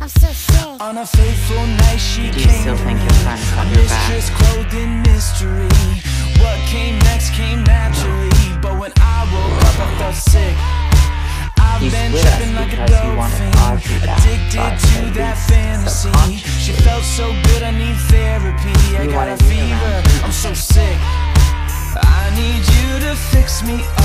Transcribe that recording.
I'm so sick. On a fateful night she Do you came still to think me, your friends a have your back? mistress clothed in mystery. What came next came naturally, but when I woke up I felt sick. I've He's been with us tripping like a because he dope wanted fiend, Audrey back, addicted but to at that least fantasy. She subconsciously, felt so good, I need therapy. I he got a wanted me fever, around. I'm so sick. I need you to fix me up.